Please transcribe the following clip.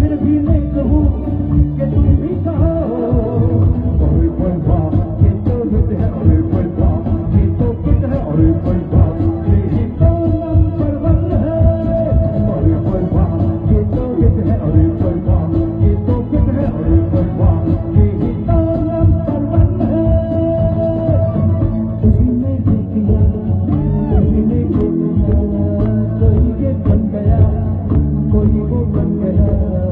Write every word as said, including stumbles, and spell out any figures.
फिर भी नहीं कहूँ कि तुम भी कहो। अरे पैसा ये तो हित है, अरे पैसा ये तो हित है, अरे पैसा यही तो नंबर वन है। अरे पैसा ये तो हित है, अरे पैसा ये तो हित है, अरे पैसा यही तो नंबर वन है। किसी ने जीतिया, किसी ने जीतिया, कोई ये बन गया, कोई वो बन गया।